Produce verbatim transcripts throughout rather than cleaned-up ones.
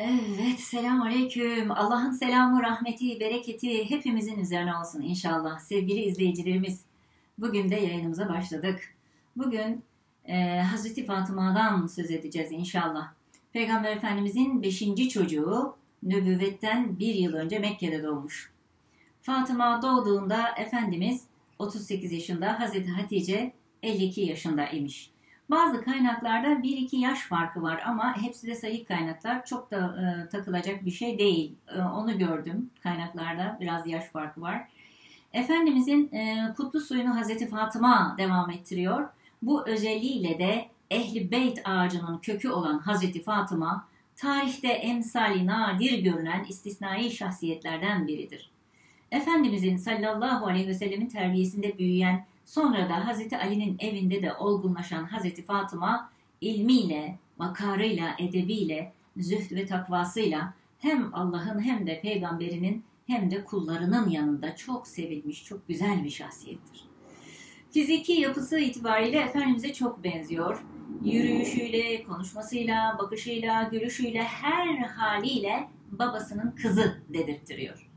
Evet, selamünaleyküm. Allah'ın selamı, rahmeti, bereketi hepimizin üzerine olsun inşallah. Sevgili izleyicilerimiz, bugün de yayınımıza başladık. Bugün e, Hazreti Fatıma'dan söz edeceğiz inşallah. Peygamber Efendimizin beşinci çocuğu nübüvvetten bir yıl önce Mekke'de doğmuş. Fatıma doğduğunda Efendimiz otuz sekiz yaşında, Hazreti Hatice elli iki yaşında imiş. Bazı kaynaklarda bir iki yaş farkı var ama hepsi de sahih kaynaklar. Çok da e, takılacak bir şey değil. E, onu gördüm kaynaklarda. Biraz yaş farkı var. Efendimizin e, kutlu soyunu Hazreti Fatıma devam ettiriyor. Bu özelliğiyle de Ehl-i Beyt ağacının kökü olan Hazreti Fatıma, tarihte emsali nadir görülen istisnai şahsiyetlerden biridir. Efendimizin sallallahu aleyhi ve sellemin terbiyesinde büyüyen, sonra da Hazreti Ali'nin evinde de olgunlaşan Hazreti Fatıma, ilmiyle, vakarıyla, edebiyle, zühd ve takvasıyla hem Allah'ın hem de peygamberinin hem de kullarının yanında çok sevilmiş, çok güzel bir şahsiyettir. Fiziki yapısı itibariyle Efendimiz'e çok benziyor. Yürüyüşüyle, konuşmasıyla, bakışıyla, gülüşüyle, her haliyle babasının kızı dedirttiriyor.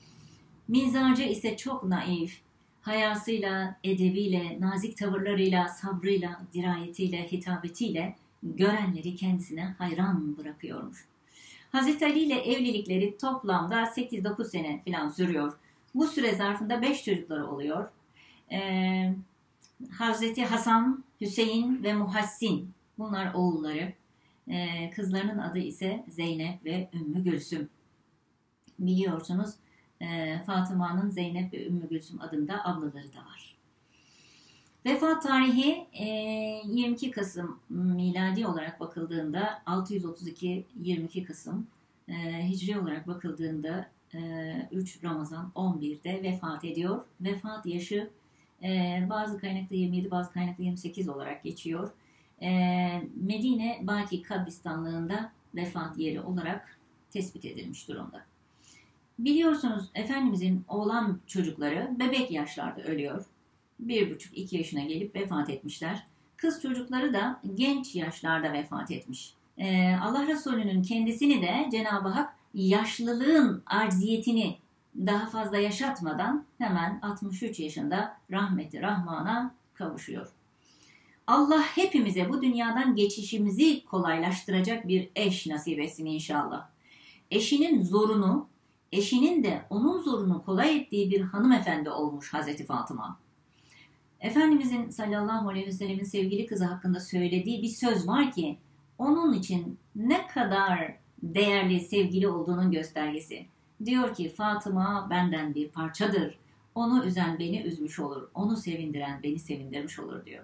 Mizacı ise çok naif, hayasıyla, edebiyle, nazik tavırlarıyla, sabrıyla, dirayetiyle, hitabetiyle görenleri kendisine hayran bırakıyormuş. Hazreti Ali ile evlilikleri toplamda sekiz dokuz sene falan sürüyor. Bu süre zarfında beş çocukları oluyor. Ee, Hazreti Hasan, Hüseyin ve Muhassin, bunlar oğulları. Ee, kızlarının adı ise Zeynep ve Ümmü Gülsüm. Biliyorsunuz, Fatıma'nın Zeynep ve Ümmü Gülsüm adında ablaları da var. Vefat tarihi yirmi iki Kasım miladi olarak bakıldığında altı yüz otuz iki yirmi iki Kasım, hicri olarak bakıldığında üç Ramazan on birde vefat ediyor. Vefat yaşı bazı kaynakta yirmi yedi, bazı kaynakta yirmi sekiz olarak geçiyor. Medine Baki kabristanlığında vefat yeri olarak tespit edilmiş durumda. Biliyorsunuz Efendimizin oğlan çocukları bebek yaşlarda ölüyor. Bir buçuk iki yaşına gelip vefat etmişler. Kız çocukları da genç yaşlarda vefat etmiş. Ee, Allah Resulü'nün kendisini de Cenab-ı Hak yaşlılığın acziyetini daha fazla yaşatmadan hemen altmış üç yaşında rahmeti Rahman'a kavuşuyor. Allah hepimize bu dünyadan geçişimizi kolaylaştıracak bir eş nasip etsin inşallah. Eşinin zorunu, eşinin de onun zorunu kolay ettiği bir hanımefendi olmuş Hazreti Fatıma. Efendimizin sallallahu aleyhi ve sellemin sevgili kızı hakkında söylediği bir söz var ki, onun için ne kadar değerli, sevgili olduğunun göstergesi. Diyor ki, Fatıma benden bir parçadır. Onu üzen beni üzmüş olur. Onu sevindiren beni sevindirmiş olur diyor.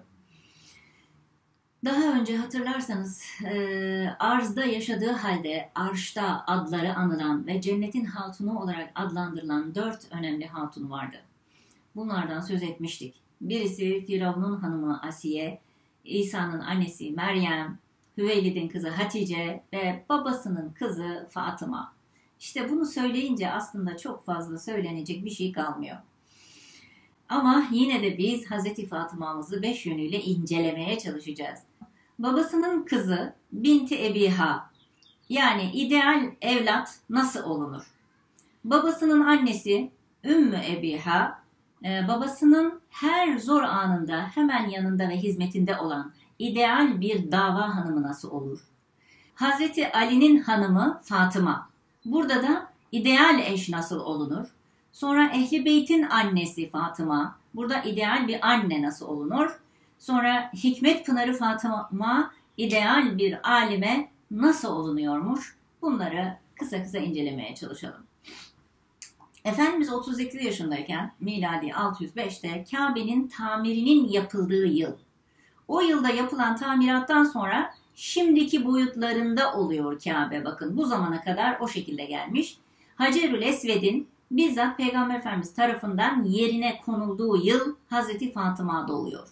Daha önce hatırlarsanız e, arzda yaşadığı halde arşta adları anılan ve cennetin hatunu olarak adlandırılan dört önemli hatun vardı. Bunlardan söz etmiştik. Birisi Firavun'un hanımı Asiye, İsa'nın annesi Meryem, Hüveylid'in kızı Hatice ve babasının kızı Fatıma. İşte bunu söyleyince aslında çok fazla söylenecek bir şey kalmıyor. Ama yine de biz Hazreti Fatıma'mızı beş yönüyle incelemeye çalışacağız. Babasının kızı Binti Ebiha, yani ideal evlat nasıl olunur? Babasının annesi Ümmü Ebiha, babasının her zor anında hemen yanında ve hizmetinde olan ideal bir dava hanımı nasıl olur? Hazreti Ali'nin hanımı Fatıma, burada da ideal eş nasıl olunur? Sonra Ehl-i Beyt'in annesi Fatıma, burada ideal bir anne nasıl olunur? Sonra Hikmet Pınarı Fatıma, ideal bir alime nasıl olunuyormuş? Bunları kısa kısa incelemeye çalışalım. Efendimiz otuz sekiz yaşındayken miladi altı yüz beşte Kabe'nin tamirinin yapıldığı yıl. O yılda yapılan tamirattan sonra şimdiki boyutlarında oluyor Kabe. Bakın bu zamana kadar o şekilde gelmiş. Hacerül Esved'in bizzat Peygamber Efendimiz tarafından yerine konulduğu yıl Hazreti Fatıma doğuyor.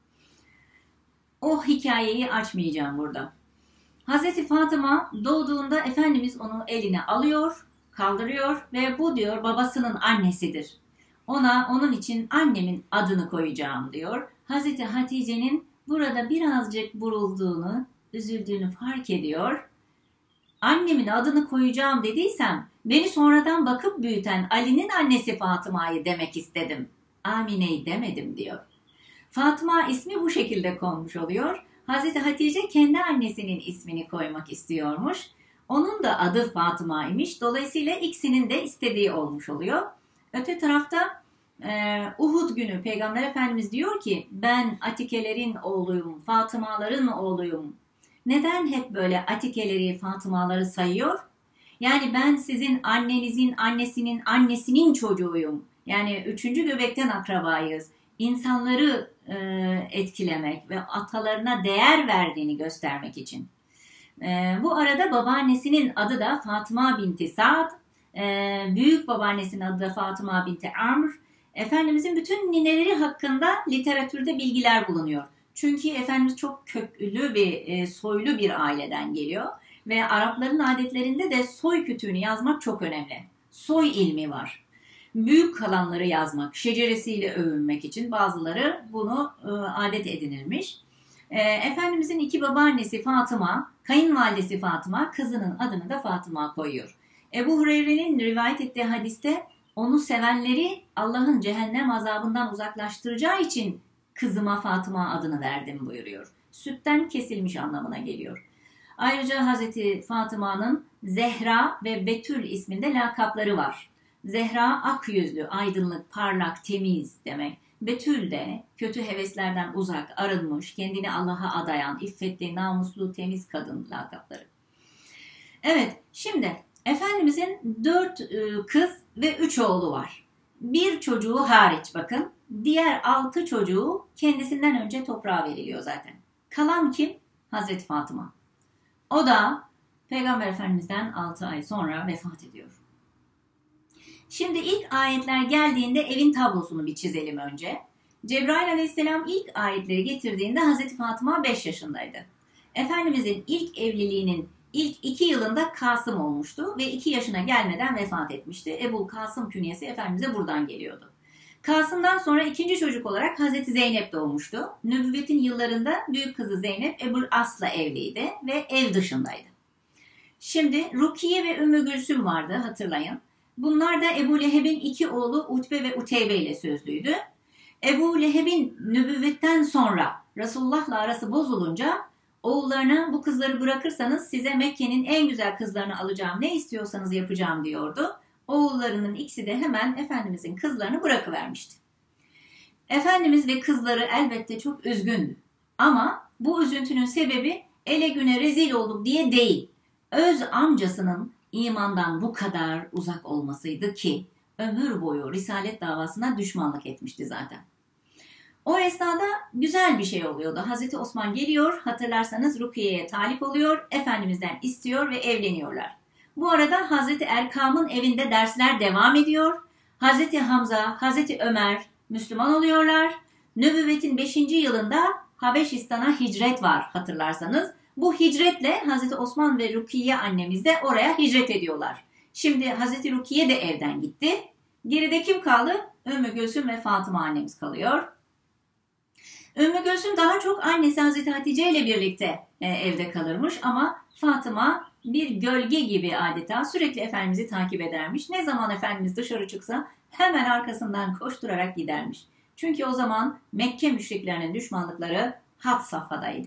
O hikayeyi açmayacağım burada. Hazreti Fatıma doğduğunda Efendimiz onu eline alıyor, kaldırıyor ve bu diyor babasının annesidir. Ona onun için annemin adını koyacağım diyor. Hazreti Hatice'nin burada birazcık burulduğunu, üzüldüğünü fark ediyor. annemin adını koyacağım dediysem beni sonradan bakıp büyüten Ali'nin annesi Fatıma'yı demek istedim. Amine'yi demedim diyor. Fatıma ismi bu şekilde konmuş oluyor. Hazreti Hatice kendi annesinin ismini koymak istiyormuş. Onun da adı Fatıma'ymış. Dolayısıyla ikisinin de istediği olmuş oluyor. Öte tarafta e, Uhud günü Peygamber Efendimiz diyor ki ben Atikelerin oğluyum, Fatımaların oğluyum. Neden hep böyle Atikeleri, Fatımaları sayıyor? Yani ben sizin annenizin annesinin annesinin çocuğuyum. Yani üçüncü göbekten akrabayız. İnsanları e, etkilemek ve atalarına değer verdiğini göstermek için. E, bu arada babaannesinin adı da Fatıma binti Sa'd. E, büyük babaannesinin adı da Fatıma binti Amr. Efendimizin bütün nineleri hakkında literatürde bilgiler bulunuyor. Çünkü Efendimiz çok köklü bir, e, soylu bir aileden geliyor. Ve Arapların adetlerinde de soy kütüğünü yazmak çok önemli. Soy ilmi var. Büyük kalanları yazmak, şeceresiyle övünmek için bazıları bunu e, adet edinirmiş. E, Efendimizin iki babaannesi Fatıma, kayınvalidesi Fatıma, kızının adını da Fatıma koyuyor. Ebu Hureyre'nin rivayet ettiği hadiste onu sevenleri Allah'ın cehennem azabından uzaklaştıracağı için kızıma Fatıma adını verdim buyuruyor. Sütten kesilmiş anlamına geliyor. Ayrıca Hazreti Fatıma'nın Zehra ve Betül isminde lakapları var. Zehra ak yüzlü, aydınlık, parlak, temiz demek. Betül de kötü heveslerden uzak, arınmış, kendini Allah'a adayan, iffetli, namuslu, temiz kadın lakapları. Evet, şimdi Efendimizin dört kız ve üç oğlu var. Bir çocuğu hariç bakın, diğer altı çocuğu kendisinden önce toprağa veriliyor zaten. Kalan kim? Hazreti Fatıma. O da Peygamber Efendimiz'den altı ay sonra vefat ediyor. Şimdi ilk ayetler geldiğinde evin tablosunu bir çizelim önce. Cebrail Aleyhisselam ilk ayetleri getirdiğinde Hazreti Fatıma beş yaşındaydı. Efendimizin ilk evliliğinin ilk iki yılında Kasım olmuştu ve iki yaşına gelmeden vefat etmişti. Ebul Kasım künyesi Efendimiz'e buradan geliyordu. Kasım'dan sonra ikinci çocuk olarak Hazreti Zeynep doğmuştu. Nübüvvetin yıllarında büyük kızı Zeynep Ebul As'la evliydi ve ev dışındaydı. Şimdi Rukiye ve Ümmü Gülsüm vardı hatırlayın. Bunlar da Ebu Leheb'in iki oğlu Utbe ve Uteybe ile sözlüydü. Ebu Leheb'in nübüvvetten sonra Resulullah'la arası bozulunca oğullarına bu kızları bırakırsanız size Mekke'nin en güzel kızlarını alacağım, ne istiyorsanız yapacağım diyordu. Oğullarının ikisi de hemen Efendimizin kızlarını bırakıvermişti. Efendimiz ve kızları elbette çok üzgündü. Ama bu üzüntünün sebebi ele güne rezil olduk diye değil. Öz amcasının imandan bu kadar uzak olmasıydı ki ömür boyu Risalet davasına düşmanlık etmişti zaten. O esnada güzel bir şey oluyordu. Hazreti Osman geliyor, hatırlarsanız Rukiye'ye talip oluyor, Efendimiz'den istiyor ve evleniyorlar. Bu arada Hazreti Erkam'ın evinde dersler devam ediyor. Hazreti Hamza, Hazreti Ömer Müslüman oluyorlar. Nübüvvetin beşinci yılında Habeşistan'a hicret var hatırlarsanız. Bu hicretle Hazreti Osman ve Rukiye annemiz de oraya hicret ediyorlar. Şimdi Hazreti Rukiye de evden gitti. Geride kim kaldı? Ümmü Gülsüm ve Fatıma annemiz kalıyor. Ümmü Gülsüm daha çok annesi Hazreti Hatice ile birlikte e, evde kalırmış ama Fatıma bir gölge gibi adeta sürekli Efendimiz'i takip edermiş. Ne zaman Efendimiz dışarı çıksa hemen arkasından koşturarak gidermiş. Çünkü o zaman Mekke müşriklerinin düşmanlıkları had safhadaydı.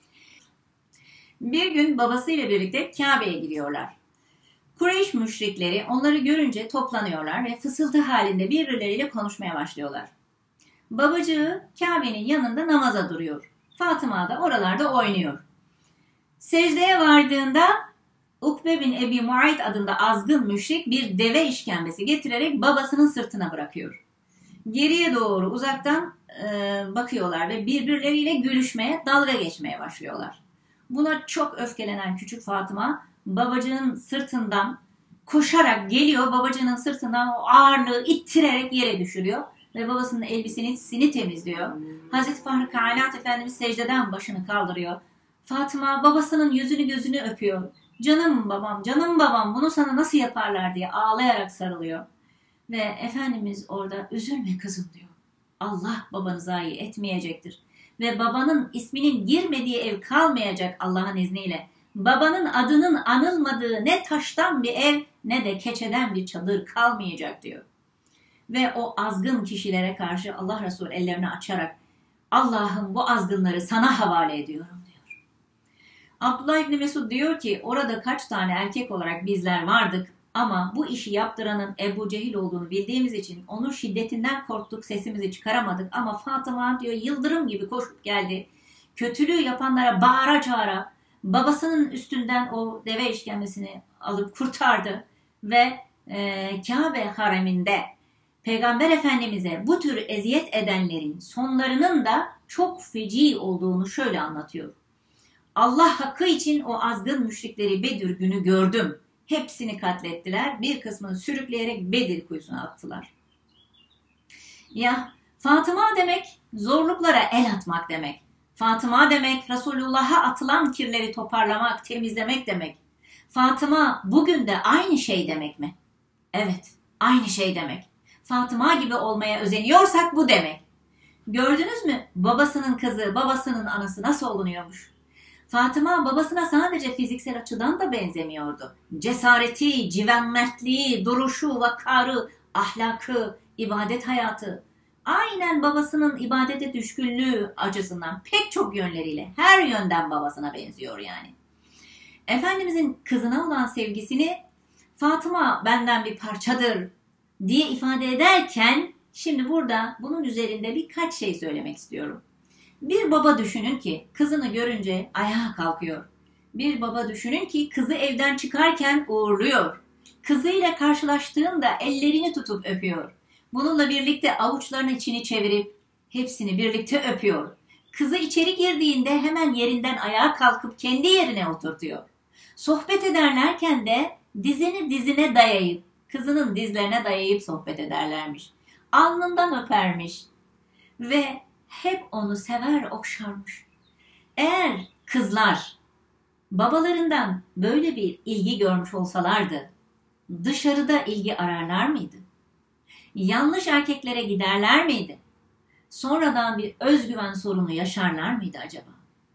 Bir gün babasıyla birlikte Kabe'ye gidiyorlar. Kureyş müşrikleri onları görünce toplanıyorlar ve fısıltı halinde birbirleriyle konuşmaya başlıyorlar. Babacığı Kabe'nin yanında namaza duruyor. Fatıma da oralarda oynuyor. Secdeye vardığında Ukbe bin Ebi Muayt adında azgın müşrik bir deve işkembesi getirerek babasının sırtına bırakıyor. Geriye doğru uzaktan e, bakıyorlar ve birbirleriyle gülüşmeye, dalga geçmeye başlıyorlar. Buna çok öfkelenen küçük Fatıma babacığın sırtından koşarak geliyor. Babacığının sırtından o ağırlığı ittirerek yere düşürüyor ve babasının elbisesini temizliyor. Hazreti Fahri Kainat Efendimiz secdeden başını kaldırıyor. Fatıma babasının yüzünü gözünü öpüyor. Canım babam, canım babam bunu sana nasıl yaparlar diye ağlayarak sarılıyor. Ve Efendimiz orada üzülme kızım diyor. Allah babanı zayi etmeyecektir. Ve babanın isminin girmediği ev kalmayacak Allah'ın izniyle. Babanın adının anılmadığı ne taştan bir ev ne de keçeden bir çadır kalmayacak diyor. Ve o azgın kişilere karşı Allah Resulü ellerini açarak Allah'ım bu azgınları sana havale ediyorum diyor. Abdullah İbni Mesud diyor ki orada kaç tane erkek olarak bizler vardık ama bu işi yaptıranın Ebu Cehil olduğunu bildiğimiz için onun şiddetinden korktuk, sesimizi çıkaramadık ama Fatıma diyor yıldırım gibi koşup geldi. Kötülüğü yapanlara bağıra çağıra babasının üstünden o deve işkembesini alıp kurtardı ve e, Kabe hareminde Peygamber Efendimiz'e bu tür eziyet edenlerin sonlarının da çok feci olduğunu şöyle anlatıyor. Allah hakkı için o azgın müşrikleri Bedir günü gördüm. Hepsini katlettiler. Bir kısmını sürükleyerek Bedir kuyusuna attılar. Ya Fatıma demek zorluklara el atmak demek. Fatıma demek Resulullah'a atılan kirleri toparlamak, temizlemek demek. Fatıma bugün de aynı şey demek mi? Evet, aynı şey demek. Fatıma gibi olmaya özeniyorsak bu demek. Gördünüz mü? Babasının kızı, babasının anası nasıl olunuyormuş? Fatıma babasına sadece fiziksel açıdan da benzemiyordu. Cesareti, civanmertliği, duruşu, vakarı, ahlakı, ibadet hayatı. Aynen babasının ibadete düşkünlüğü açısından pek çok yönleriyle her yönden babasına benziyor yani. Efendimizin kızına olan sevgisini Fatıma benden bir parçadır diye ifade ederken şimdi burada bunun üzerinde birkaç şey söylemek istiyorum. Bir baba düşünün ki kızını görünce ayağa kalkıyor. Bir baba düşünün ki kızı evden çıkarken uğurluyor. Kızıyla karşılaştığında ellerini tutup öpüyor. Bununla birlikte avuçlarının içini çevirip hepsini birlikte öpüyor. Kızı içeri girdiğinde hemen yerinden ayağa kalkıp kendi yerine oturtuyor. Sohbet ederlerken de dizini dizine dayayıp, kızının dizlerine dayayıp sohbet ederlermiş. Alnından öpermiş ve hep onu sever okşarmış. Eğer kızlar babalarından böyle bir ilgi görmüş olsalardı, dışarıda ilgi ararlar mıydı? Yanlış erkeklere giderler miydi? Sonradan bir özgüven sorunu yaşarlar mıydı acaba?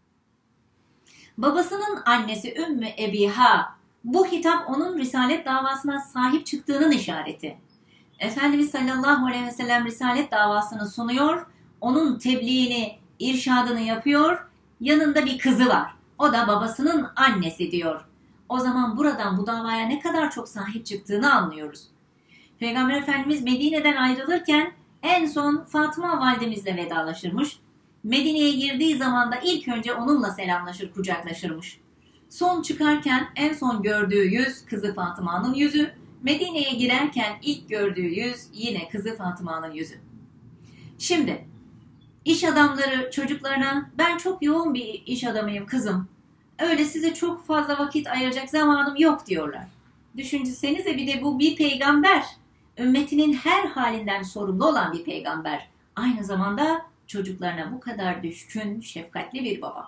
Babasının annesi Ümmü Ebiha, bu hitap onun risalet davasına sahip çıktığının işareti. Efendimiz sallallahu aleyhi ve sellem risalet davasını sunuyor, onun tebliğini, irşadını yapıyor, yanında bir kızı var. O da babasının annesi diyor. O zaman buradan bu davaya ne kadar çok sahip çıktığını anlıyoruz. Peygamber Efendimiz Medine'den ayrılırken en son Fatıma validemizle vedalaşırmış. Medine'ye girdiği zaman da ilk önce onunla selamlaşır, kucaklaşırmış. Son çıkarken en son gördüğü yüz kızı Fatıma'nın yüzü. Medine'ye girerken ilk gördüğü yüz yine kızı Fatıma'nın yüzü. Şimdi iş adamları çocuklarına ben çok yoğun bir iş adamıyım kızım. Öyle size çok fazla vakit ayıracak zamanım yok diyorlar. Düşünsenize bir de bu bir peygamber. Ümmetinin her halinden sorumlu olan bir peygamber. Aynı zamanda çocuklarına bu kadar düşkün, şefkatli bir baba.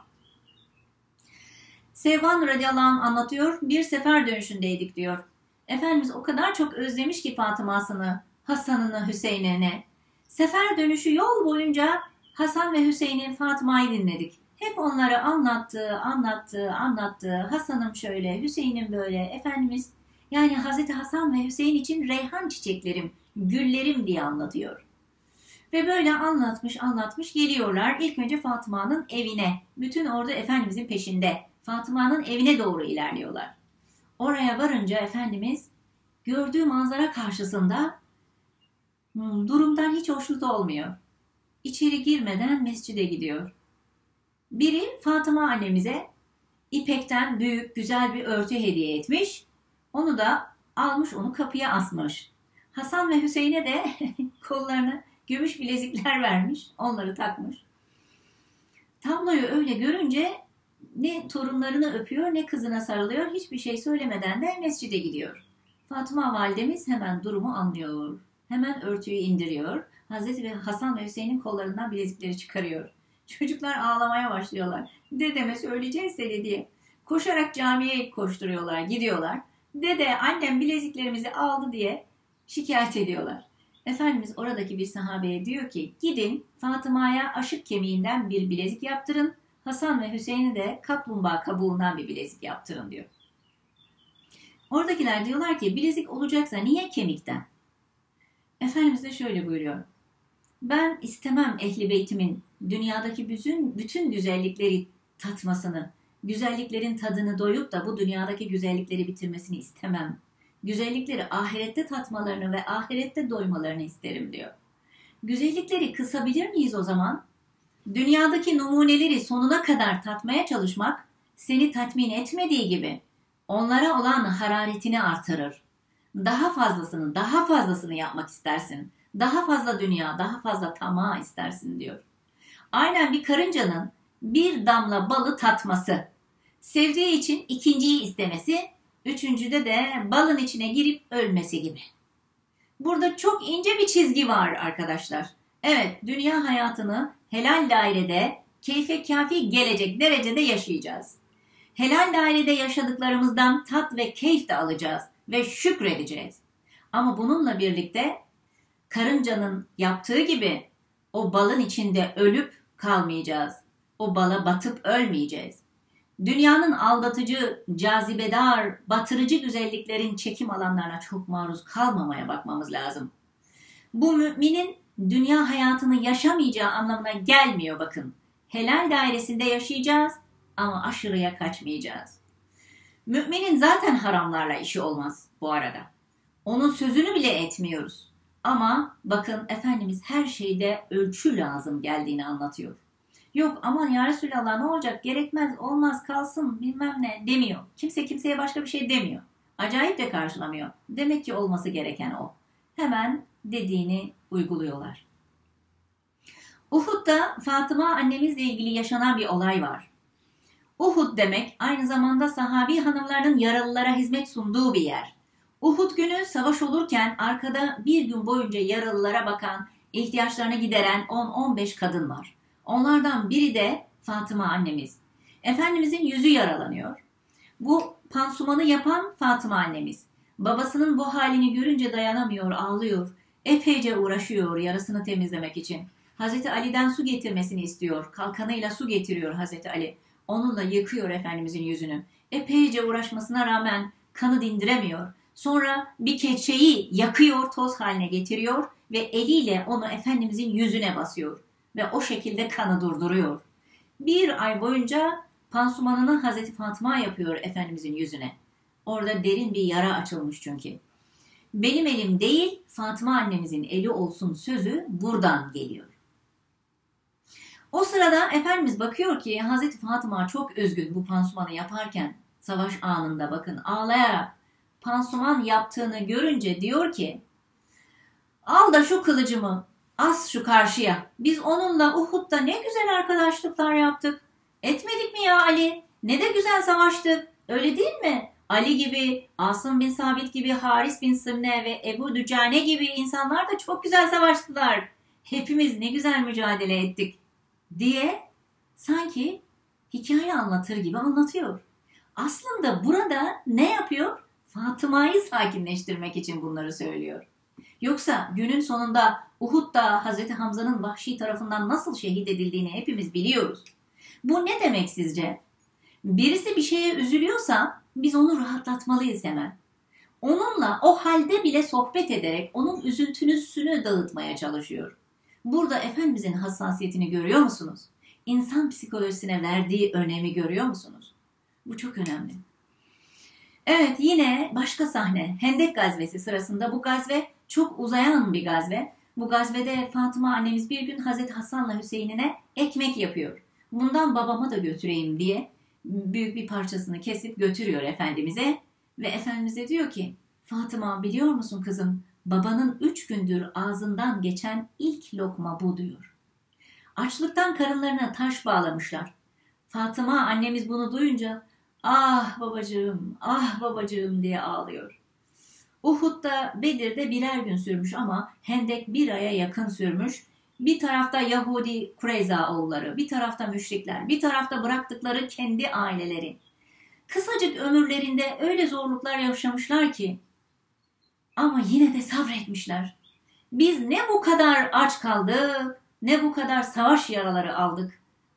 Sevban radıyallahu anh anlatıyor. Bir sefer dönüşündeydik diyor. Efendimiz o kadar çok özlemiş ki Fatıma'sını, Hasan'ını, Hüseyin'ini. Sefer dönüşü yol boyunca Hasan ve Hüseyin'in Fatıma'yı dinledik. Hep onları anlattı, anlattı, anlattı. Hasan'ım şöyle, Hüseyin'im böyle. Efendimiz yani Hazreti Hasan ve Hüseyin için reyhan çiçeklerim, güllerim diye anlatıyor. Ve böyle anlatmış anlatmış geliyorlar. İlk önce Fatıma'nın evine. Bütün ordu Efendimizin peşinde. Fatıma'nın evine doğru ilerliyorlar. Oraya varınca Efendimiz gördüğü manzara karşısında hmm, durumdan hiç hoşnut olmuyor. İçeri girmeden mescide gidiyor. Biri Fatıma annemize ipekten büyük güzel bir örtü hediye etmiş. Onu da almış onu kapıya asmış. Hasan ve Hüseyin'e de kollarına gümüş bilezikler vermiş. Onları takmış. Tabloyu öyle görünce ne torunlarını öpüyor ne kızına sarılıyor. Hiçbir şey söylemeden de mescide gidiyor. Fatıma validemiz hemen durumu anlıyor. Hemen örtüyü indiriyor. Hazreti Hasan ve Hüseyin'in kollarından bilezikleri çıkarıyor. Çocuklar ağlamaya başlıyorlar. Dedeme söyleyeceğiz seni diye. Koşarak camiye koşturuyorlar, gidiyorlar. Dede annem bileziklerimizi aldı diye şikayet ediyorlar. Efendimiz oradaki bir sahabeye diyor ki gidin Fatıma'ya aşık kemiğinden bir bilezik yaptırın. Hasan ve Hüseyin'i de kaplumbağa kabuğundan bir bilezik yaptırın diyor. Oradakiler diyorlar ki bilezik olacaksa niye kemikten? Efendimiz de şöyle buyuruyor. Ben istemem ehli beytimin dünyadaki bütün, bütün güzellikleri tatmasını, güzelliklerin tadını doyup da bu dünyadaki güzellikleri bitirmesini istemem. Güzellikleri ahirette tatmalarını ve ahirette doymalarını isterim diyor. Güzellikleri kısabilir miyiz o zaman? Dünyadaki numuneleri sonuna kadar tatmaya çalışmak seni tatmin etmediği gibi onlara olan hararetini artırır. Daha fazlasını, daha fazlasını yapmak istersin. Daha fazla dünya, daha fazla tamah istersin diyor. Aynen bir karıncanın bir damla balı tatması, sevdiği için ikinciyi istemesi, üçüncüde de balın içine girip ölmesi gibi. Burada çok ince bir çizgi var arkadaşlar. Evet, dünya hayatını helal dairede keyfe kafi gelecek derecede yaşayacağız. Helal dairede yaşadıklarımızdan tat ve keyif de alacağız ve şükredeceğiz. Ama bununla birlikte karıncanın yaptığı gibi o balın içinde ölüp kalmayacağız. O bala batıp ölmeyeceğiz. Dünyanın aldatıcı, cazibedar, batırıcı güzelliklerin çekim alanlarına çok maruz kalmamaya bakmamız lazım. Bu müminin dünya hayatını yaşamayacağı anlamına gelmiyor bakın. Helal dairesinde yaşayacağız ama aşırıya kaçmayacağız. Müminin zaten haramlarla işi olmaz bu arada. Onun sözünü bile etmiyoruz. Ama bakın Efendimiz her şeyde ölçü lazım geldiğini anlatıyor. Yok aman ya Resulallah ne olacak gerekmez olmaz kalsın bilmem ne demiyor. Kimse kimseye başka bir şey demiyor. Acayip de karşılamıyor. Demek ki olması gereken o. Hemen dediğini uyguluyorlar. Uhud'da Fatıma annemizle ilgili yaşanan bir olay var. Uhud demek aynı zamanda sahabi hanımların yaralılara hizmet sunduğu bir yer. Uhud günü savaş olurken arkada bir gün boyunca yaralılara bakan, ihtiyaçlarını gideren on on beş kadın var. Onlardan biri de Fatıma annemiz. Efendimizin yüzü yaralanıyor. Bu pansumanı yapan Fatıma annemiz. Babasının bu halini görünce dayanamıyor, ağlıyor. Epeyce uğraşıyor yarasını temizlemek için. Hazreti Ali'den su getirmesini istiyor. Kalkanıyla su getiriyor Hazreti Ali. Onunla yıkıyor Efendimizin yüzünü. Epeyce uğraşmasına rağmen kanı dindiremiyor. Sonra bir keçeyi yakıyor, toz haline getiriyor ve eliyle onu Efendimizin yüzüne basıyor. Ve o şekilde kanı durduruyor. Bir ay boyunca pansumanını Hazreti Fatıma yapıyor Efendimizin yüzüne. Orada derin bir yara açılmış çünkü. Benim elim değil Fatıma annemizin eli olsun sözü buradan geliyor. O sırada Efendimiz bakıyor ki Hazreti Fatıma çok üzgün bu pansumanı yaparken savaş anında bakın ağlayarak pansuman yaptığını görünce diyor ki al da şu kılıcımı as şu karşıya. Biz onunla Uhud'da ne güzel arkadaşlıklar yaptık. Etmedik mi ya Ali? Ne de güzel savaştık. Öyle değil mi? Ali gibi, Asım bin Sabit gibi, Haris bin Sımne ve Ebu Dücane gibi insanlar da çok güzel savaştılar. Hepimiz ne güzel mücadele ettik diye sanki hikaye anlatır gibi anlatıyor. Aslında burada ne yapıyor? Fatıma'yı sakinleştirmek için bunları söylüyor. Yoksa günün sonunda Uhud'da Hazreti Hamza'nın vahşi tarafından nasıl şehit edildiğini hepimiz biliyoruz. Bu ne demek sizce? Birisi bir şeye üzülüyorsa biz onu rahatlatmalıyız hemen. Onunla o halde bile sohbet ederek onun üzüntüsünü dağıtmaya çalışıyor. Burada Efendimizin hassasiyetini görüyor musunuz? İnsan psikolojisine verdiği önemi görüyor musunuz? Bu çok önemli. Evet yine başka sahne Hendek gazvesi sırasında bu gazve çok uzayan bir gazve. Bu gazvede Fatıma annemiz bir gün Hazreti Hasan'la Hüseyin'ine ekmek yapıyor. Bundan babama da götüreyim diye büyük bir parçasını kesip götürüyor Efendimiz'e. Ve Efendimiz de diyor ki Fatıma biliyor musun kızım babanın üç gündür ağzından geçen ilk lokma bu diyor. Açlıktan karınlarına taş bağlamışlar. Fatıma annemiz bunu duyunca ah babacığım ah babacığım diye ağlıyor. Uhud'da Bedir'de birer gün sürmüş ama Hendek bir aya yakın sürmüş. Bir tarafta Yahudi Kureyza oğulları, bir tarafta müşrikler, bir tarafta bıraktıkları kendi aileleri. Kısacık ömürlerinde öyle zorluklar yaşamışlar ki ama yine de sabretmişler. Biz ne bu kadar aç kaldık, ne bu kadar savaş yaraları aldık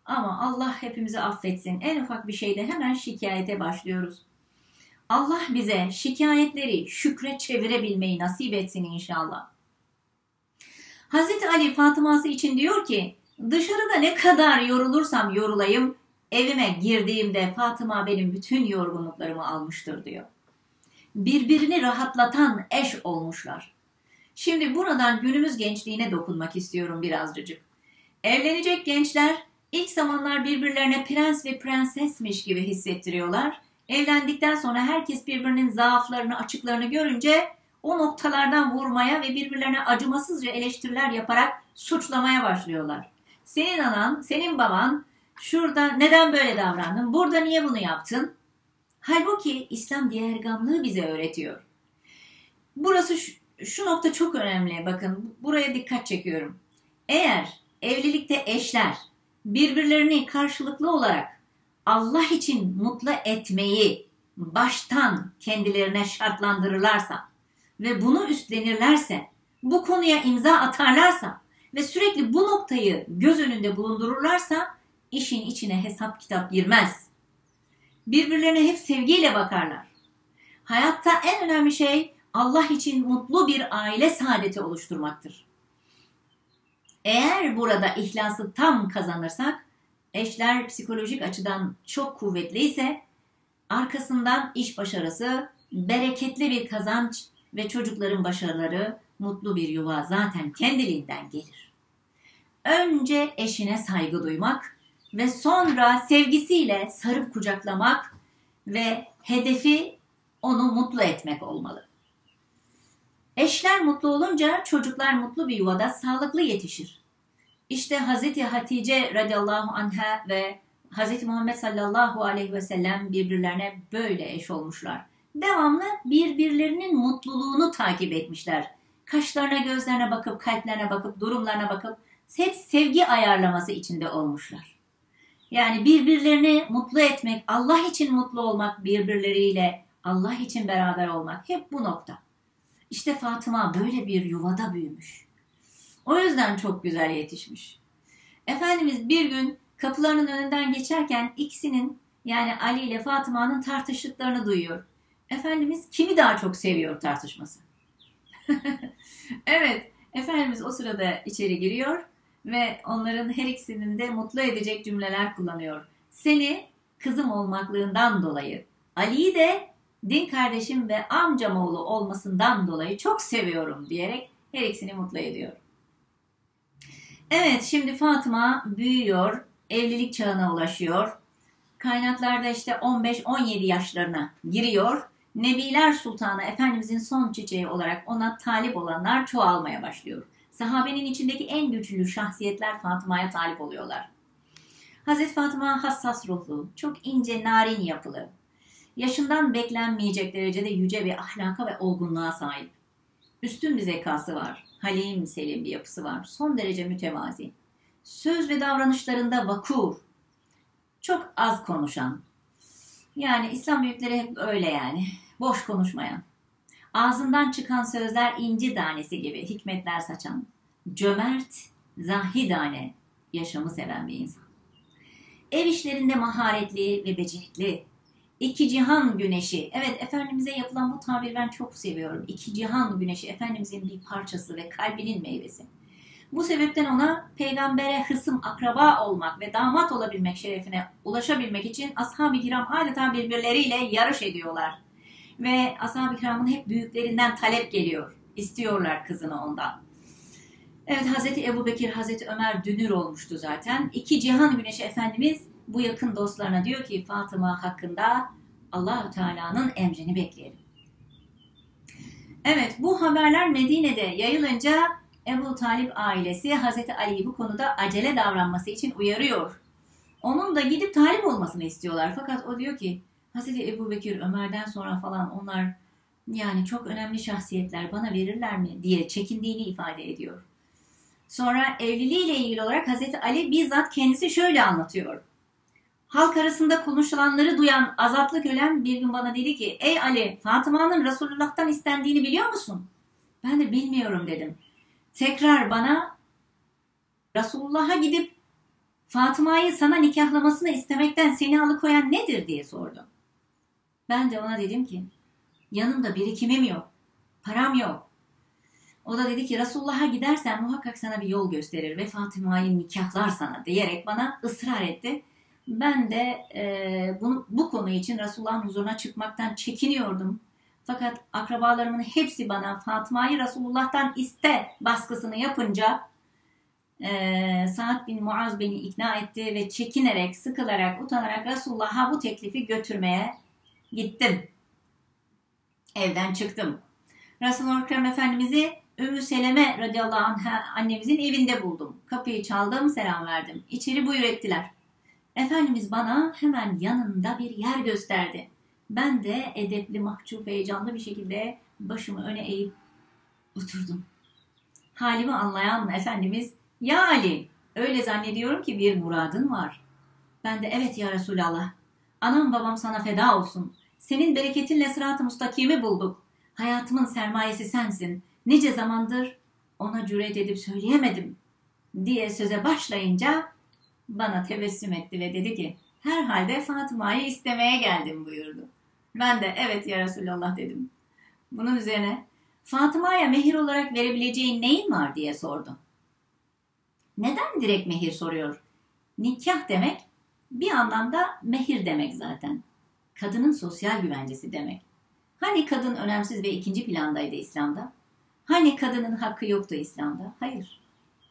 Ama Allah hepimizi affetsin. En ufak bir şeyde hemen şikayete başlıyoruz. Allah bize şikayetleri şükre çevirebilmeyi nasip etsin inşallah. Hazreti Ali Fatıma'sı için diyor ki, dışarıda ne kadar yorulursam yorulayım, evime girdiğimde Fatıma benim bütün yorgunluklarımı almıştır diyor. Birbirini rahatlatan eş olmuşlar. Şimdi buradan günümüz gençliğine dokunmak istiyorum birazcık. Evlenecek gençler ilk zamanlar birbirlerine prens ve prensesmiş gibi hissettiriyorlar. Evlendikten sonra herkes birbirinin zaaflarını, açıklarını görünce o noktalardan vurmaya ve birbirlerine acımasızca eleştiriler yaparak suçlamaya başlıyorlar. Senin anan, senin baban şurada neden böyle davrandın, burada niye bunu yaptın? Halbuki İslam diğergamlığı bize öğretiyor. Burası şu, şu nokta çok önemli, bakın buraya dikkat çekiyorum. Eğer evlilikte eşler birbirlerini karşılıklı olarak Allah için mutlu etmeyi baştan kendilerine şartlandırırlarsa ve bunu üstlenirlerse, bu konuya imza atarlarsa ve sürekli bu noktayı göz önünde bulundururlarsa işin içine hesap kitap girmez. Birbirlerine hep sevgiyle bakarlar. Hayatta en önemli şey Allah için mutlu bir aile saadeti oluşturmaktır. Eğer burada ihlası tam kazanırsak, eşler psikolojik açıdan çok kuvvetliyse, arkasından iş başarısı, bereketli bir kazanç ve çocukların başarıları, mutlu bir yuva zaten kendiliğinden gelir. Önce eşine saygı duymak ve sonra sevgisiyle sarıp kucaklamak ve hedefi onu mutlu etmek olmalı. Eşler mutlu olunca çocuklar mutlu bir yuvada sağlıklı yetişir. İşte Hazreti Hatice radıyallahu anha ve Hazreti Muhammed sallallahu aleyhi ve sellem birbirlerine böyle eş olmuşlar. Devamlı birbirlerinin mutluluğunu takip etmişler. Kaşlarına, gözlerine bakıp, kalplerine bakıp, durumlarına bakıp hep sevgi ayarlaması içinde olmuşlar. Yani birbirlerini mutlu etmek, Allah için mutlu olmak, birbirleriyle Allah için beraber olmak hep bu nokta. İşte Fatıma böyle bir yuvada büyümüş. O yüzden çok güzel yetişmiş. Efendimiz bir gün kapılarının önünden geçerken ikisinin, yani Ali ile Fatıma'nın tartıştıklarını duyuyor. Efendimiz kimi daha çok seviyor tartışması. Evet, Efendimiz o sırada içeri giriyor ve onların her ikisinin de mutlu edecek cümleler kullanıyor. Seni kızım olmaklığından dolayı, Ali'yi de din kardeşim ve amcam oğlu olmasından dolayı çok seviyorum diyerek her ikisini mutlu ediyor. Evet, şimdi Fatıma büyüyor, evlilik çağına ulaşıyor. Kaynaklarda işte on beş on yedi yaşlarına giriyor. Nebiler Sultanı Efendimizin son çiçeği olarak ona talip olanlar çoğalmaya başlıyor. Sahabenin içindeki en güçlü şahsiyetler Fatıma'ya talip oluyorlar. Hazreti Fatıma hassas ruhlu, çok ince, narin yapılı. Yaşından beklenmeyecek derecede yüce bir ahlaka ve olgunluğa sahip. Üstün bir zekası var. Halim selim bir yapısı var. Son derece mütevazi. Söz ve davranışlarında vakur. Çok az konuşan. Yani İslam büyükleri hep öyle yani. Boş konuşmayan. Ağzından çıkan sözler inci tanesi gibi hikmetler saçan. Cömert, zahidane yaşamı seven bir insan. Ev işlerinde maharetli ve becerikli. İki cihan güneşi. Evet, Efendimiz'e yapılan bu tabiri ben çok seviyorum. İki cihan güneşi Efendimiz'in bir parçası ve kalbinin meyvesi. Bu sebepten ona peygambere hısım, akraba olmak ve damat olabilmek şerefine ulaşabilmek için ashab-ı kiram adeta birbirleriyle yarış ediyorlar. Ve ashab-ı kiramın hep büyüklerinden talep geliyor. İstiyorlar kızını ondan. Evet, Hazreti Ebubekir, Hazreti Ömer dünür olmuştu zaten. İki cihan güneşi Efendimiz bu yakın dostlarına diyor ki Fatıma hakkında Allah-u Teala'nın emrini bekleyelim. Evet, bu haberler Medine'de yayılınca Ebu Talip ailesi Hazreti Ali'yi bu konuda acele davranması için uyarıyor. Onun da gidip talip olmasını istiyorlar. Fakat o diyor ki Hazreti Ebubekir, Ömer'den sonra falan onlar yani çok önemli şahsiyetler, bana verirler mi diye çekindiğini ifade ediyor. Sonra evliliğiyle ilgili olarak Hazreti Ali bizzat kendisi şöyle anlatıyor. Halk arasında konuşulanları duyan azatlı kölem bir gün bana dedi ki ey Ali, Fatıma'nın Resulullah'tan istendiğini biliyor musun? Ben de bilmiyorum dedim. Tekrar bana Resulullah'a gidip Fatıma'yı sana nikahlamasını istemekten seni alıkoyan nedir diye sordu. Ben de ona dedim ki yanımda birikimim yok, param yok. O da dedi ki Resulullah'a gidersen muhakkak sana bir yol gösterir ve Fatıma'yı nikahlar sana diyerek bana ısrar etti. Ben de e, bunu, bu konu için Resulullah'ın huzuruna çıkmaktan çekiniyordum. Fakat akrabalarımın hepsi bana Fatıma'yı Resulullah'tan iste baskısını yapınca e, Sa'd bin Muaz beni ikna etti ve çekinerek, sıkılarak, utanarak Resulullah'a bu teklifi götürmeye gittim. Evden çıktım. Resul-i Ekrem Efendimiz'i Ümmü Seleme radıyallahu anh'a annemizin evinde buldum. Kapıyı çaldım, selam verdim. İçeri buyur ettiler. Efendimiz bana hemen yanında bir yer gösterdi. Ben de edepli, mahcup, heyecanlı bir şekilde başımı öne eğip oturdum. Halimi anlayan Efendimiz, ya Ali, öyle zannediyorum ki bir muradın var. Ben de evet ya Resulallah, anam babam sana feda olsun. Senin bereketinle sırat-ı mustakimi bulduk. Hayatımın sermayesi sensin. Nice zamandır ona cüret edip söyleyemedim diye söze başlayınca bana tebessüm etti ve dedi ki herhalde Fatıma'yı istemeye geldim buyurdu. Ben de evet ya Resulallah dedim. Bunun üzerine Fatıma'ya mehir olarak verebileceğin neyin var diye sordu. Neden direkt mehir soruyor? Nikah demek bir anlamda mehir demek zaten. Kadının sosyal güvencesi demek. Hani kadın önemsiz ve ikinci plandaydı İslam'da? Hani kadının hakkı yoktu İslam'da? Hayır.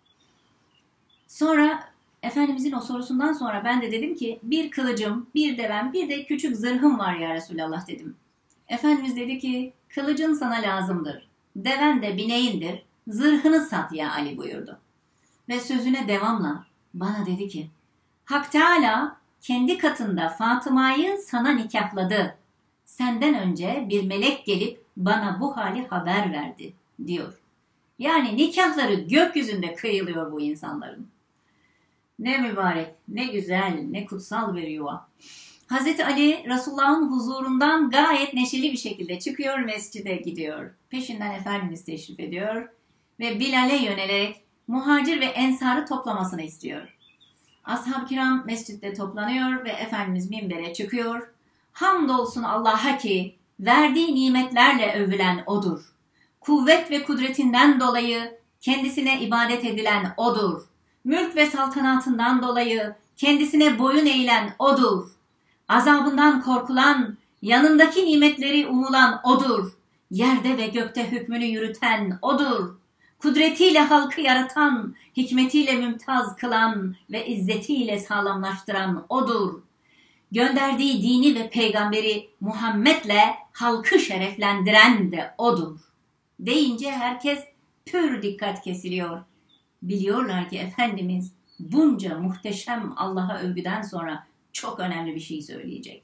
Sonra Efendimizin o sorusundan sonra ben de dedim ki bir kılıcım, bir devem, bir de küçük zırhım var ya Resulallah dedim. Efendimiz dedi ki kılıcın sana lazımdır. Deven de bineğindir. Zırhını sat ya Ali buyurdu. Ve sözüne devamla bana dedi ki Hak Teala kendi katında Fatıma'yı sana nikahladı. Senden önce bir melek gelip bana bu hali haber verdi diyor. Yani nikahları gökyüzünde kıyılıyor bu insanların. Ne mübarek, ne güzel, ne kutsal bir yuva. Hazreti Ali Resulullah'ın huzurundan gayet neşeli bir şekilde çıkıyor, mescide gidiyor. Peşinden Efendimiz teşrif ediyor ve Bilal'e yönelerek muhacir ve ensarı toplamasını istiyor. Ashab-ı kiram mescitte toplanıyor ve Efendimiz minbere çıkıyor. Hamdolsun Allah'a ki verdiği nimetlerle övülen O'dur. Kuvvet ve kudretinden dolayı kendisine ibadet edilen O'dur. Mülk ve saltanatından dolayı kendisine boyun eğilen O'dur. Azabından korkulan, yanındaki nimetleri umulan O'dur. Yerde ve gökte hükmünü yürüten O'dur. Kudretiyle halkı yaratan, hikmetiyle mümtaz kılan ve izzetiyle sağlamlaştıran O'dur. Gönderdiği dini ve peygamberi Muhammed'le halkı şereflendiren de O'dur. Deyince herkes pür dikkat kesiliyor. Biliyorlar ki Efendimiz bunca muhteşem Allah'a övgüden sonra çok önemli bir şey söyleyecek.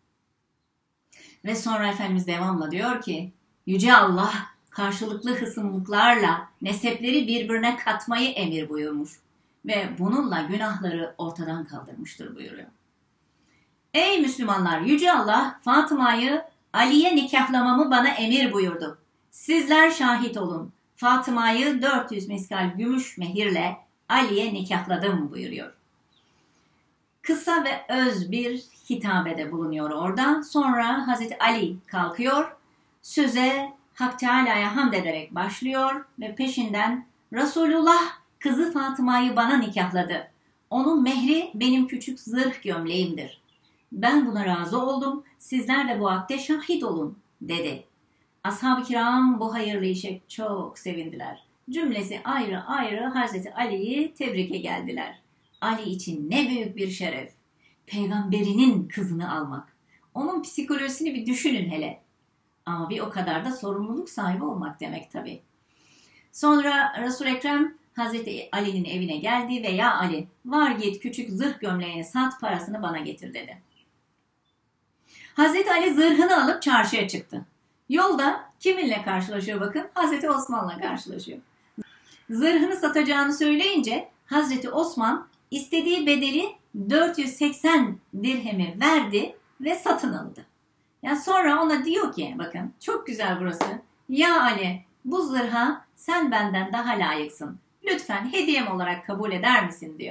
Ve sonra Efendimiz devamla diyor ki Yüce Allah karşılıklı hısımlıklarla nesepleri birbirine katmayı emir buyurmuş ve bununla günahları ortadan kaldırmıştır buyuruyor. Ey Müslümanlar, Yüce Allah Fatıma'yı Ali'ye nikahlamamı bana emir buyurdu. Sizler şahit olun. Fatıma'yı dört yüz miskal gümüş mehirle Ali'ye nikahladım buyuruyor. Kısa ve öz bir hitabede bulunuyor orada. Sonra Hazreti Ali kalkıyor, söze Hak Teala'ya hamd ederek başlıyor ve peşinden Resulullah kızı Fatıma'yı bana nikahladı. Onun mehri benim küçük zırh gömleğimdir. Ben buna razı oldum, sizler de bu akde şahit olun dedi. Ashab-ı kiram bu hayırlı işe çok sevindiler. Cümlesi ayrı ayrı Hazreti Ali'yi tebrike geldiler. Ali için ne büyük bir şeref. Peygamberinin kızını almak. Onun psikolojisini bir düşünün hele. Ama bir o kadar da sorumluluk sahibi olmak demek tabii. Sonra Resul-i Ekrem Hazreti Ali'nin evine geldi ve ya Ali var git küçük zırh gömleğini sat parasını bana getir dedi. Hazreti Ali zırhını alıp çarşıya çıktı. Yolda kiminle karşılaşıyor bakın? Hazreti Osman'la karşılaşıyor. Zırhını satacağını söyleyince Hazreti Osman istediği bedeli dört yüz seksen dirhemi verdi ve satın aldı. Yani sonra ona diyor ki bakın çok güzel burası. Ya Ali bu zırha sen benden daha layıksın. Lütfen hediyem olarak kabul eder misin diyor.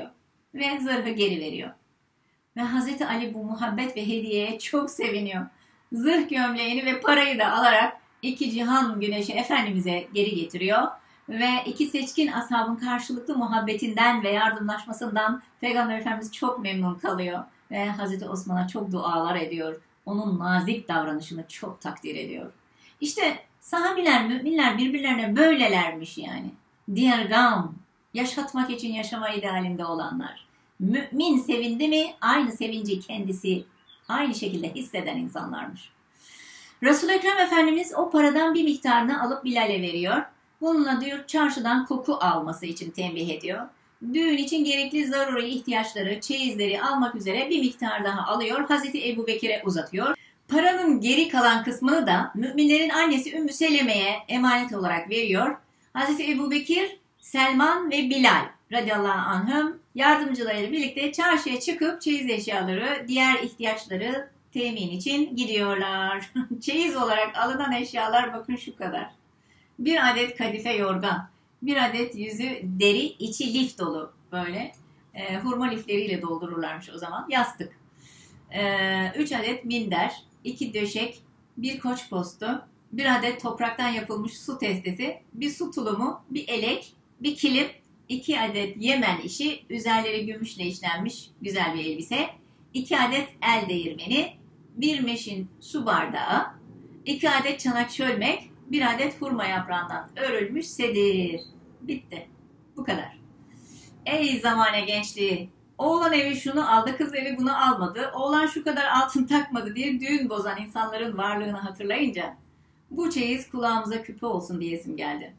ve zırhı geri veriyor. Ve Hazreti Ali bu muhabbet ve hediyeye çok seviniyor. Zırh gömleğini ve parayı da alarak iki cihan güneşi Efendimiz'e geri getiriyor. Ve iki seçkin ashabın karşılıklı muhabbetinden ve yardımlaşmasından Peygamber Efendimiz çok memnun kalıyor. Ve Hazreti Osman'a çok dualar ediyor. Onun nazik davranışını çok takdir ediyor. İşte sahabiler, müminler birbirlerine böylelermiş yani. Diğer gam, yaşatmak için yaşama idealinde olanlar. Mümin sevindi mi aynı sevinci kendisi aynı şekilde hisseden insanlarmış. Resul-i Ekrem Efendimiz o paradan bir miktarını alıp Bilal'e veriyor. Bununla diyor çarşıdan koku alması için tembih ediyor. Düğün için gerekli zaruri ihtiyaçları, çeyizleri almak üzere bir miktar daha alıyor. Hazreti Ebu Bekir'e uzatıyor. Paranın geri kalan kısmını da müminlerin annesi Ümmü Seleme'ye emanet olarak veriyor. Hazreti Ebu Bekir, Selman ve Bilal radıyallahu anhüm yardımcılarıyla birlikte çarşıya çıkıp çeyiz eşyaları, diğer ihtiyaçları temin için gidiyorlar. Çeyiz olarak alınan eşyalar bakın şu kadar. Bir adet kadife yorgan, bir adet yüzü deri, içi lif dolu böyle. E, hurma lifleriyle doldururlarmış o zaman. Yastık. E, üç adet minder, iki döşek, bir koç postu, bir adet topraktan yapılmış su testesi, bir su tulumu, bir elek, bir kilim, iki adet Yemen işi, üzerleri gümüşle işlenmiş güzel bir elbise, iki adet el değirmeni, bir meşin su bardağı, iki adet çanak çölmek, bir adet hurma yaprağından örülmüş sedir. Bitti. Bu kadar. Ey zamane gençliği! Oğlan evi şunu aldı, kız evi bunu almadı. Oğlan şu kadar altın takmadı diye düğün bozan insanların varlığını hatırlayınca bu çeyiz kulağımıza küpe olsun diyesim geldi.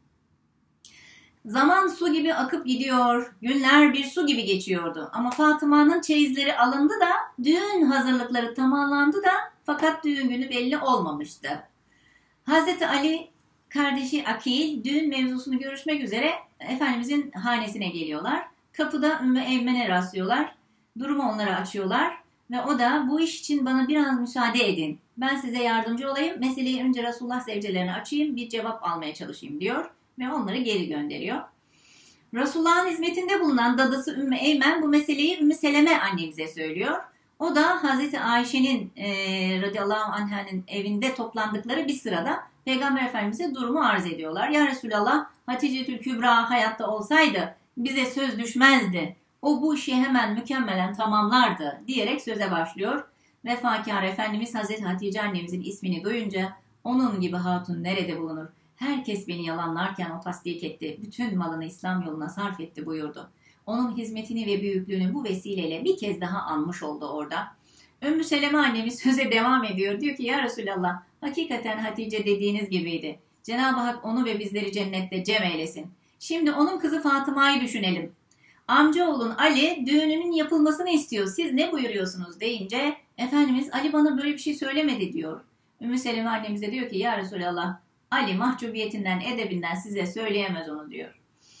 Zaman su gibi akıp gidiyor, günler bir su gibi geçiyordu. Ama Fatıma'nın çeyizleri alındı da düğün hazırlıkları tamamlandı da fakat düğün günü belli olmamıştı. Hazreti Ali kardeşi Akil düğün mevzusunu görüşmek üzere Efendimizin hanesine geliyorlar. Kapıda Ümmü Eymen'e rastlıyorlar. Durumu onlara açıyorlar. Ve o da bu iş için bana biraz müsaade edin. Ben size yardımcı olayım. Meseleyi önce Resulullah zevcelerine açayım. Bir cevap almaya çalışayım diyor. Ve onları geri gönderiyor. Resulullah'ın hizmetinde bulunan dadısı Ümmü Eymen bu meseleyi Ümmü Seleme annemize söylüyor. O da Hazreti Ayşe'nin e, radıyallahu anh'ın evinde toplandıkları bir sırada Peygamber Efendimiz'e durumu arz ediyorlar. Ya Resulallah, Hatice-tül Kübra hayatta olsaydı bize söz düşmezdi. O bu işi hemen mükemmelen tamamlardı diyerek söze başlıyor. Vefakar Efendimiz Hazreti Hatice annemizin ismini duyunca onun gibi hatun nerede bulunur? Herkes beni yalanlarken o tasdik etti. Bütün malını İslam yoluna sarf etti buyurdu. Onun hizmetini ve büyüklüğünü bu vesileyle bir kez daha anmış oldu orada. Ümmü Seleme annemiz söze devam ediyor. Diyor ki ya Resulallah hakikaten Hatice dediğiniz gibiydi. Cenab-ı Hak onu ve bizleri cennette cem eylesin. Şimdi onun kızı Fatıma'yı düşünelim. Amcaoğlun Ali düğününün yapılmasını istiyor. Siz ne buyuruyorsunuz deyince Efendimiz Ali bana böyle bir şey söylemedi diyor. Ümmü Seleme annemiz de diyor ki ya Resulallah Ali mahcubiyetinden edebinden size söyleyemez onu diyor.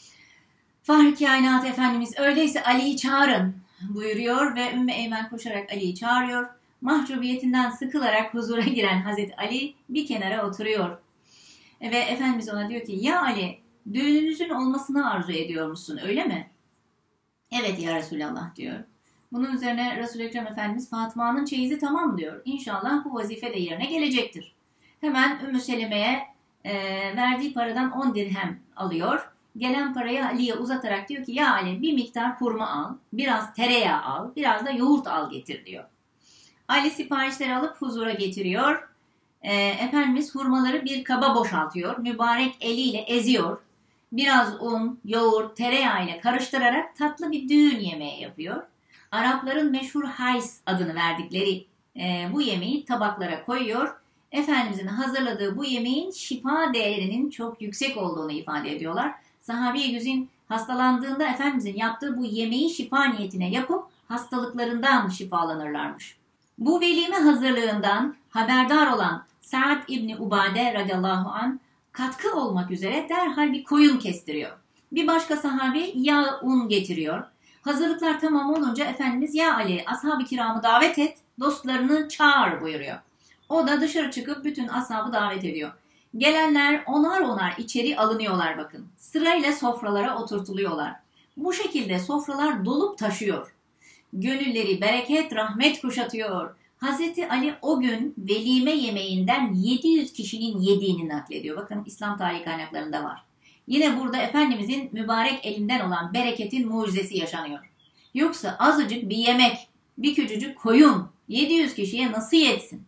Fahri Kainat Efendimiz öyleyse Ali'yi çağırın buyuruyor ve Ümmü Eymen koşarak Ali'yi çağırıyor. Mahcubiyetinden sıkılarak huzura giren Hazreti Ali bir kenara oturuyor. Ve Efendimiz ona diyor ki ya Ali düğününüzün olmasını arzu ediyor musun öyle mi? Evet ya Resulallah diyor. Bunun üzerine Resul-i Ekrem Efendimiz Fatıma'nın çeyizi tamam diyor. İnşallah bu vazife de yerine gelecektir. Hemen Ümmü Seleme'ye e, verdiği paradan on dirhem alıyor. Gelen parayı Ali'ye uzatarak diyor ki ya Ali bir miktar hurma al, biraz tereyağı al, biraz da yoğurt al getir diyor. Ali siparişleri alıp huzura getiriyor. E, Efendimiz hurmaları bir kaba boşaltıyor. Mübarek eliyle eziyor. Biraz un, yoğurt, tereyağı ile karıştırarak tatlı bir düğün yemeği yapıyor. Arapların meşhur hays adını verdikleri e, bu yemeği tabaklara koyuyor. Efendimizin hazırladığı bu yemeğin şifa değerinin çok yüksek olduğunu ifade ediyorlar. Sahabe-i Güzin hastalandığında Efendimizin yaptığı bu yemeği şifa niyetine yapıp hastalıklarından şifalanırlarmış. Bu velime hazırlığından haberdar olan Sa'd İbni Ubade radıyallahu anh katkı olmak üzere derhal bir koyun kestiriyor. Bir başka sahabe yağ, un getiriyor. Hazırlıklar tamam olunca Efendimiz ya Ali ashab-ı kiramı davet et, dostlarını çağır buyuruyor. O da dışarı çıkıp bütün ashabı davet ediyor. Gelenler onar onar içeri alınıyorlar bakın. Sırayla sofralara oturtuluyorlar. Bu şekilde sofralar dolup taşıyor. Gönülleri bereket, rahmet kuşatıyor. Hazreti Ali o gün velime yemeğinden yedi yüz kişinin yediğini naklediyor. Bakın İslam tarihi kaynaklarında var. Yine burada Efendimizin mübarek elinden olan bereketin mucizesi yaşanıyor. Yoksa azıcık bir yemek, bir küçücük koyun yedi yüz kişiye nasıl yetsin?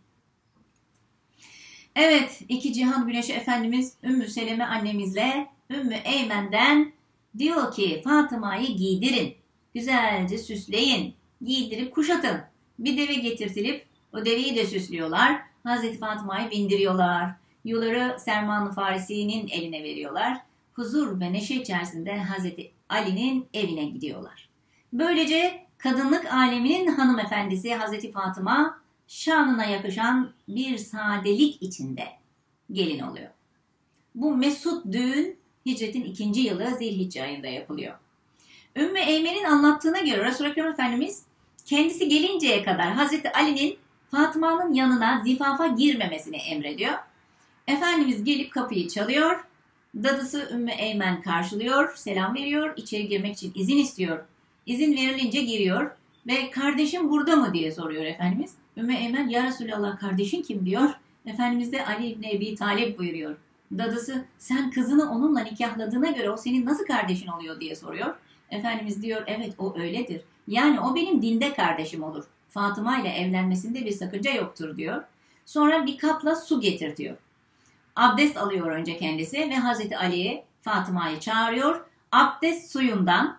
Evet, iki cihan güneşi Efendimiz Ümmü Seleme annemizle Ümmü Eymen'den diyor ki Fatıma'yı giydirin, güzelce süsleyin, giydirip kuşatın. Bir deve getirtilip o deveyi de süslüyorlar. Hazreti Fatıma'yı bindiriyorlar. Yuları Selman-ı Farisi'nin eline veriyorlar. Huzur ve neşe içerisinde Hazreti Ali'nin evine gidiyorlar. Böylece kadınlık aleminin hanımefendisi Hazreti Fatıma şanına yakışan bir sadelik içinde gelin oluyor. Bu mesut düğün hicretin ikinci yılı Zilhicce ayında yapılıyor. Ümmü Eymen'in anlattığına göre Resul-i Ekrem Efendimiz kendisi gelinceye kadar Hazreti Ali'nin Fatıma'nın yanına zifafa girmemesini emrediyor. Efendimiz gelip kapıyı çalıyor. Dadısı Ümmü Eymen karşılıyor, selam veriyor, içeri girmek için izin istiyor. İzin verilince giriyor ve kardeşim burada mı diye soruyor Efendimiz. Ümmü Eymen ya Resulallah kardeşin kim diyor. Efendimiz de Ali İbni Ebi Talib buyuruyor. Dadısı sen kızını onunla nikahladığına göre o senin nasıl kardeşin oluyor diye soruyor. Efendimiz diyor evet o öyledir. Yani o benim dinde kardeşim olur. Fatıma ile evlenmesinde bir sakınca yoktur diyor. Sonra bir kapla su getirtiyor. Abdest alıyor önce kendisi ve Hazreti Ali'ye Fatıma'yı çağırıyor. Abdest suyundan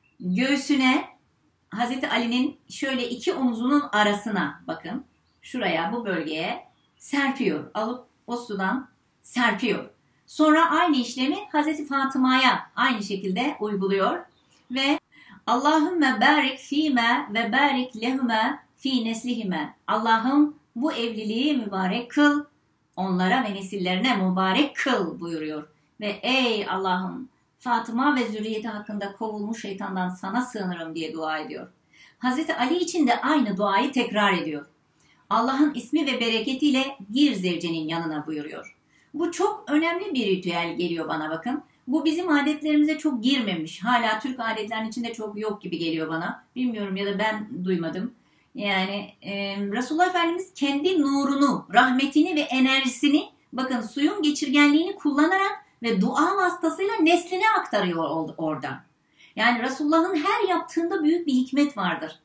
göğsüne Hazreti Ali'nin şöyle iki omzunun arasına bakın şuraya bu bölgeye serpiyor. Alıp o sudan serpiyor. Sonra aynı işlemi Hazreti Fatıma'ya aynı şekilde uyguluyor ve Allahümme barik fîme ve barik lehüme fî neslihime. Allah'ım bu evliliği mübarek kıl, onlara ve nesillerine mübarek kıl buyuruyor. Ve ey Allah'ım Fatıma ve zürriyeti hakkında kovulmuş şeytandan sana sığınırım diye dua ediyor. Hazreti Ali için de aynı duayı tekrar ediyor. Allah'ın ismi ve bereketiyle gir zevcenin yanına buyuruyor. Bu çok önemli bir ritüel geliyor bana bakın. Bu bizim adetlerimize çok girmemiş. Hala Türk adetlerinin içinde çok yok gibi geliyor bana. Bilmiyorum ya da ben duymadım. Yani e, Resulullah Efendimiz kendi nurunu, rahmetini ve enerjisini bakın suyun geçirgenliğini kullanarak ve dua vasıtasıyla nesline aktarıyor oradan. Yani Resulullah'ın her yaptığında büyük bir hikmet vardır.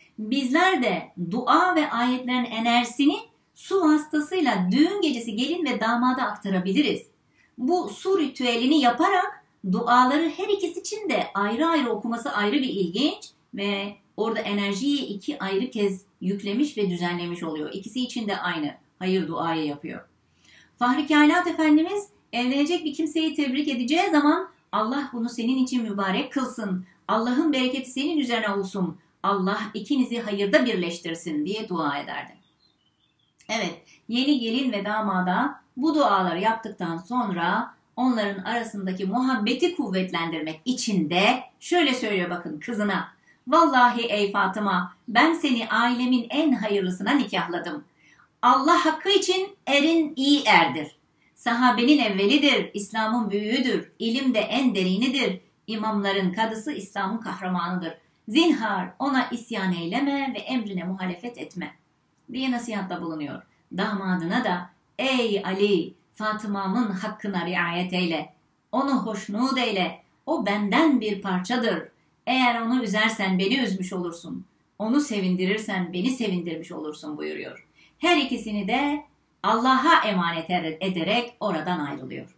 Bizler de dua ve ayetlerin enerjisini su vasıtasıyla düğün gecesi gelin ve damada aktarabiliriz. Bu su ritüelini yaparak duaları her ikisi için de ayrı ayrı okuması ayrı bir ilginç ve orada enerjiyi iki ayrı kez yüklemiş ve düzenlemiş oluyor. İkisi için de aynı hayır duayı yapıyor. Fahri Kainat Efendimiz evlenecek bir kimseyi tebrik edeceği zaman Allah bunu senin için mübarek kılsın. Allah'ın bereketi senin üzerine olsun. Allah ikinizi hayırda birleştirsin diye dua ederdi. Evet, yeni gelin ve damada bu duaları yaptıktan sonra onların arasındaki muhabbeti kuvvetlendirmek için de şöyle söylüyor bakın kızına. Vallahi ey Fatıma ben seni ailemin en hayırlısına nikahladım. Allah hakkı için erin iyi erdir. Sahabenin evvelidir, İslam'ın büyüğüdür, ilim de en derinidir. İmamların kadısı İslam'ın kahramanıdır. Zinhar ona isyan eyleme ve emrine muhalefet etme diye nasihatta bulunuyor. Damadına da ey Ali Fatıma'mın hakkına riayet eyle. Onu hoşnut eyle. O benden bir parçadır. Eğer onu üzersen beni üzmüş olursun. Onu sevindirirsen beni sevindirmiş olursun buyuruyor. Her ikisini de Allah'a emanet ederek oradan ayrılıyor.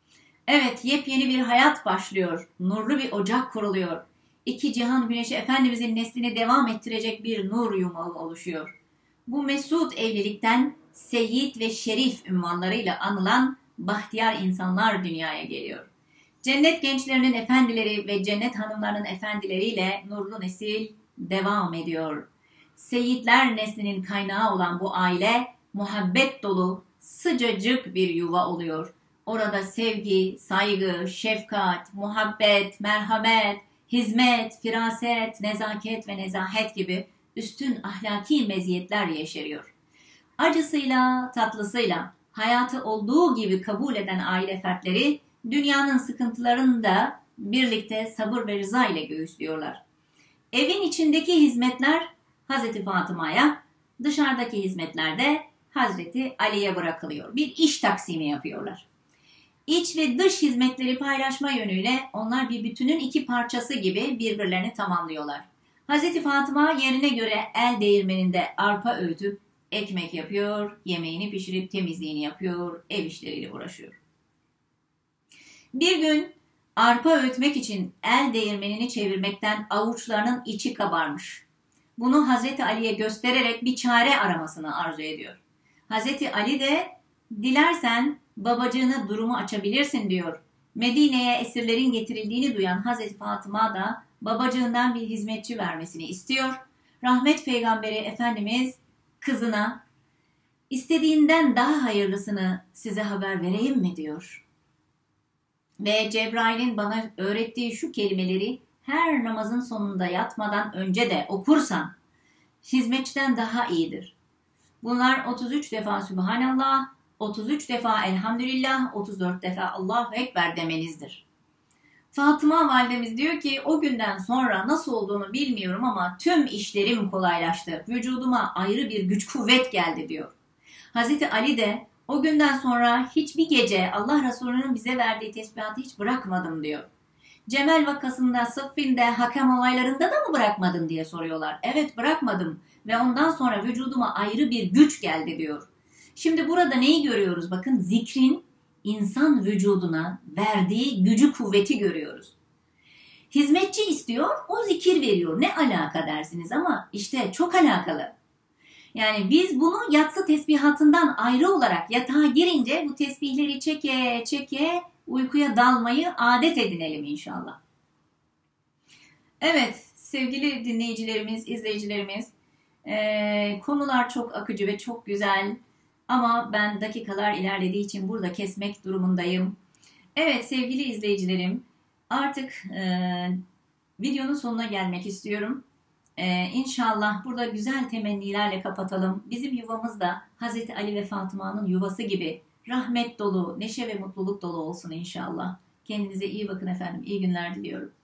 Evet, yepyeni bir hayat başlıyor. Nurlu bir ocak kuruluyor. İki cihan güneşi Efendimizin neslini devam ettirecek bir nur yumağı oluşuyor. Bu mesut evlilikten Seyyid ve Şerif ünvanlarıyla anılan bahtiyar insanlar dünyaya geliyor. Cennet gençlerinin efendileri ve cennet hanımlarının efendileriyle nurlu nesil devam ediyor. Seyyidler neslinin kaynağı olan bu aile muhabbet dolu sıcacık bir yuva oluyor. Orada sevgi, saygı, şefkat, muhabbet, merhamet, hizmet, firaset, nezaket ve nezahet gibi üstün ahlaki meziyetler yeşeriyor. Acısıyla, tatlısıyla hayatı olduğu gibi kabul eden aile fertleri dünyanın sıkıntılarını da birlikte sabır ve rıza ile göğüslüyorlar. Evin içindeki hizmetler Hazreti Fatıma'ya, dışarıdaki hizmetler de Hazreti Ali'ye bırakılıyor. Bir iş taksimi yapıyorlar. İç ve dış hizmetleri paylaşma yönüyle onlar bir bütünün iki parçası gibi birbirlerini tamamlıyorlar. Hazreti Fatıma yerine göre el değirmeninde arpa öğütüp ekmek yapıyor, yemeğini pişirip temizliğini yapıyor, ev işleriyle uğraşıyor. Bir gün arpa öğütmek için el değirmenini çevirmekten avuçlarının içi kabarmış. Bunu Hazreti Ali'ye göstererek bir çare aramasını arzu ediyor. Hazreti Ali de dilersen babacığına durumu açabilirsin diyor. Medine'ye esirlerin getirildiğini duyan Hazreti Fatıma da babacığından bir hizmetçi vermesini istiyor. Rahmet Peygamberi Efendimiz kızına istediğinden daha hayırlısını size haber vereyim mi diyor. Ve Cebrail'in bana öğrettiği şu kelimeleri her namazın sonunda yatmadan önce de okursan hizmetçiden daha iyidir. Bunlar otuz üç defa Sübhanallah, otuz üç defa Elhamdülillah, otuz dört defa Allahu Ekber demenizdir. Fatıma validemiz diyor ki o günden sonra nasıl olduğunu bilmiyorum ama tüm işlerim kolaylaştı. Vücuduma ayrı bir güç kuvvet geldi diyor. Hazreti Ali de o günden sonra hiçbir gece Allah Resulü'nün bize verdiği tesbihatı hiç bırakmadım diyor. Cemel vakasında, Sıffin'de, Hakem olaylarında da mı bırakmadın diye soruyorlar. Evet bırakmadım ve ondan sonra vücuduma ayrı bir güç geldi diyor. Şimdi burada neyi görüyoruz? Bakın zikrin insan vücuduna verdiği gücü kuvveti görüyoruz. Hizmetçi istiyor, o zikir veriyor. Ne alaka dersiniz ama işte çok alakalı. Yani biz bunu yatsı tesbihatından ayrı olarak yatağa girince bu tesbihleri çeke çeke uykuya dalmayı adet edinelim inşallah. Evet sevgili dinleyicilerimiz, izleyicilerimiz e, konular çok akıcı ve çok güzel ama ben dakikalar ilerlediği için burada kesmek durumundayım. Evet sevgili izleyicilerim artık e, videonun sonuna gelmek istiyorum. Ee, İnşallah burada güzel temennilerle kapatalım. Bizim yuvamız da Hazreti Ali ve Fatıma'nın yuvası gibi rahmet dolu, neşe ve mutluluk dolu olsun inşallah. Kendinize iyi bakın efendim. İyi günler diliyorum.